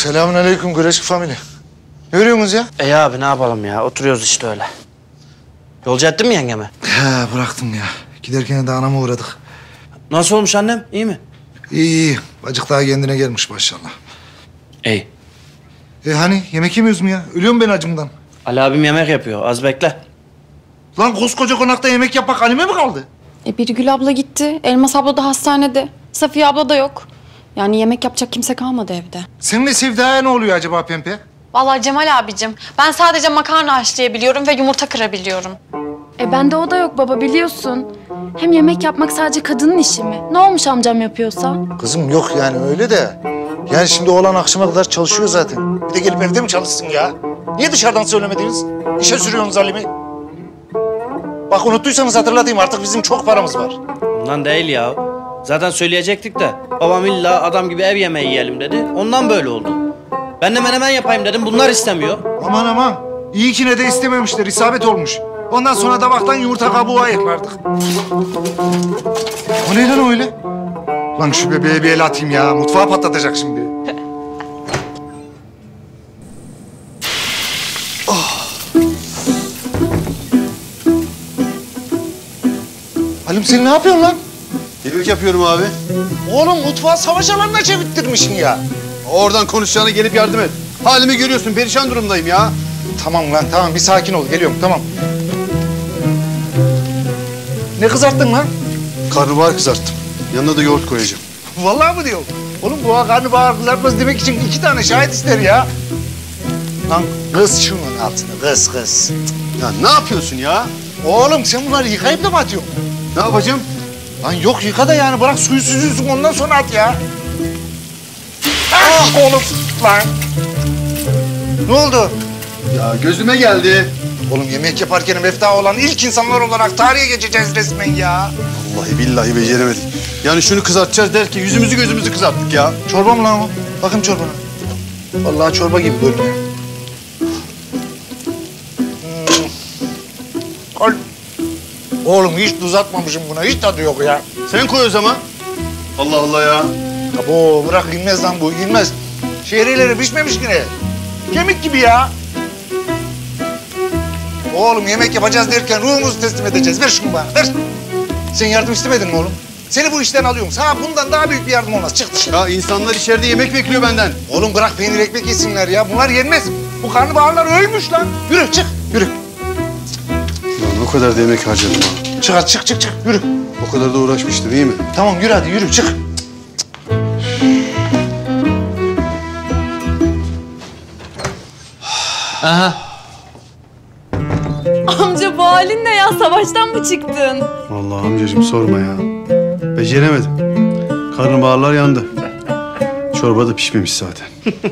Selamünaleyküm Güreşik family. Ne örüyorsunuz ya? Abi ne yapalım ya? Oturuyoruz işte öyle. Yolcu ettin mi yengemi? He bıraktım ya. Giderken de anama uğradık. Nasıl olmuş annem? İyi mi? İyi. Bacık daha kendine gelmiş maşallah. İyi. Hani yemek yemiyoruz mu ya? Ölüyorum ben acımdan. Ali abim yemek yapıyor. Az bekle. Lan koskoca konakta yemek yapmak Halime mi kaldı? Birgül abla gitti. Elmas abla da hastanede. Safiye abla da yok. Yani yemek yapacak kimse kalmadı evde. Seninle Sevda'ya ne oluyor acaba Pempe? Vallahi Cemal abicim, ben sadece makarna haşlayabiliyorum ve yumurta kırabiliyorum. Bende o da yok baba biliyorsun. Hem yemek yapmak sadece kadının işi mi? Ne olmuş amcam yapıyorsa? Kızım yok yani öyle de. Yani şimdi oğlan akşama kadar çalışıyor zaten. Bir de gelip evde mi çalışsın ya? Niye dışarıdan söylemediniz? İşe sürüyorsunuz Halim'i. Bak unuttuysanız hatırlatayım, artık bizim çok paramız var. Ondan değil ya. Zaten söyleyecektik de babam illa adam gibi ev yemeği yiyelim dedi. Ondan böyle oldu. Ben de menemen yapayım dedim. Bunlar istemiyor. Aman aman. İyi ki ne de istememişler. İsabet olmuş. Ondan sonra tabaktan yumurta kabuğu ayıklardık. O ne lan öyle? Lan şu bebeğe bir el atayım ya. Mutfağı patlatacak şimdi. Halim sen ne yapıyorsun lan? Yemek yapıyorum abi. Oğlum mutfağı savaş alanına çevirttirmişsin ya. Oradan konuşacağına gelip yardım et. Halimi görüyorsun, perişan durumdayım ya. Tamam lan tamam, bir sakin ol, geliyorum tamam. Ne kızarttın lan? Karnabahar kızarttım. Yanına da yoğurt koyacağım. Vallahi mı diyorum? Oğlum bu karnabahar kızartması demek için 2 tane şahit ister ya. Lan kız şunun altını, kız. Ya ne yapıyorsun ya? Oğlum sen bunları yıkayıp da mı atıyorsun? Ne yapacağım? Lan yok yıka da yani, bırak suyu süzülsün ondan sonra at ya. Ah oğlum lan. Ne oldu? Ya gözüme geldi. Oğlum yemek yaparken mefta olan ilk insanlar olarak tarihe geçeceğiz resmen ya. Vallahi billahi beceremedik. Yani şunu kızartacağız derken yüzümüzü gözümüzü kızarttık ya. Çorba mı lan o? Bakın çorbana. Vallahi çorba gibi görünüyor. Al. Oğlum hiç tuz atmamışım buna, hiç tadı yok ya. Sen koy o zaman. Allah Allah ya. Abo bırak, inmez lan bu, inmez. Şehriyeleri pişmemiş yine. Kemik gibi ya. Oğlum yemek yapacağız derken ruhumuzu teslim edeceğiz. Ver şunu bana, ver. Sen yardım istemedin mi oğlum? Seni bu işten alıyorum. Sana bundan daha büyük bir yardım olmaz. Çık dışarı. Ya insanlar içeride yemek bekliyor benden. Oğlum bırak peynir ekmek yesinler ya. Bunlar yenmez. Bu karnabaharlar ölmüş lan. Yürü çık, yürü. Lan o kadar da yemek harcadım ha. Çık hadi, çık. Yürü. O kadar da uğraşmıştım, iyi mi? Tamam yürü hadi, yürü çık. Aha. Amca bu halin ne ya? Savaştan mı çıktın? Vallahi amcacığım sorma ya. Beceremedim. Karnabaharlar yandı. Çorba da pişmemiş zaten.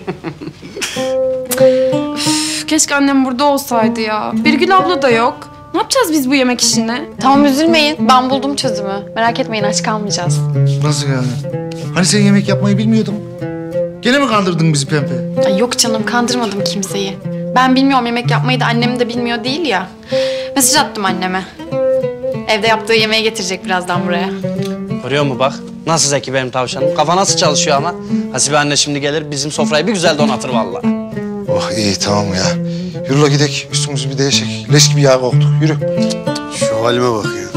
Keşke annem burada olsaydı ya. Birgül abla da yok. Ne yapacağız biz bu yemek işini? Tamam üzülmeyin, ben buldum çözümü. Merak etmeyin, aç kalmayacağız. Nasıl yani? Hani sen yemek yapmayı bilmiyordun? Gene mi kandırdın bizi Pempe? Ay yok canım, kandırmadım kimseyi. Ben bilmiyorum yemek yapmayı da annem de bilmiyor değil ya. Mesaj attım anneme. Evde yaptığı yemeği getirecek birazdan buraya. Görüyor musun bak? Nasıl zeki benim tavşanım. Kafa nasıl çalışıyor ama. Hasibe anne şimdi gelir bizim sofrayı bir güzel donatır vallahi. Oh iyi tamam ya. Yürü la gidek. Üstümüzü bir değişik. Leş gibi yağ koktuk. Yürü. Şu halime bak ya.